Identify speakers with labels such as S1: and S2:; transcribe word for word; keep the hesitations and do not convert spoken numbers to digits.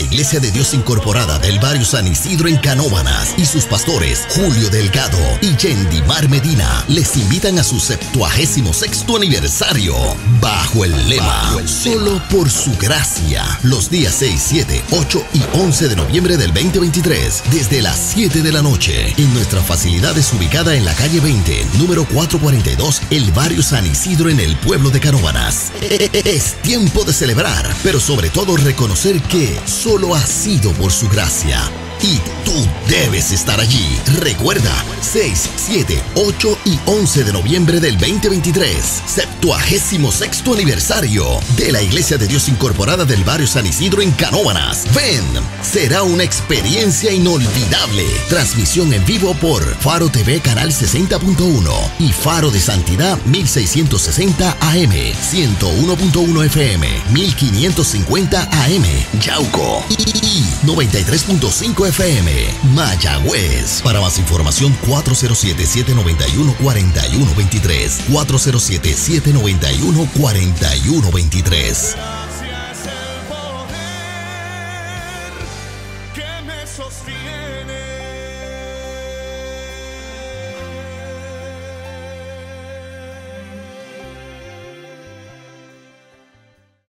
S1: Iglesia de Dios Incorporada del barrio San Isidro en Canóvanas y sus pastores Julio Delgado y Yendimar Medina les invitan a su septuagésimo sexto aniversario bajo el lema bajo el Solo lema. Por su gracia, los días seis, siete, ocho y once de noviembre del veinte veintitrés desde las siete de la noche en nuestra facilidad es ubicada en la calle veinte, número cuatrocientos cuarenta y dos, el barrio San Isidro en el pueblo de Canóvanas. Es tiempo de celebrar, pero sobre todo reconocer que solo ha sido por su gracia. Y tú debes estar allí. Recuerda, seis, siete, ocho y once de noviembre del veinte veintitrés, septuagésimo sexto aniversario de la Iglesia de Dios Incorporada del barrio San Isidro en Canóvanas. Ven, será una experiencia inolvidable. Transmisión en vivo por Faro T V Canal sesenta punto uno y Faro de Santidad mil seiscientos sesenta A M, ciento uno punto uno F M, mil quinientos cincuenta A M, Yauco y noventa y tres punto cinco F M, Mayagüez. Para más información, cuatro cero siete, siete nueve uno, cuatro uno dos tres, cuatro cero siete, siete nueve uno, cuatro uno dos tres.